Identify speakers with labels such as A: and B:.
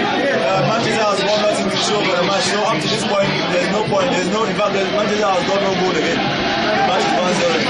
A: Manchester has won nothing to show for the match. So up to this point, there's no point. In fact, Manchester has got no goal again. The match is 1-0.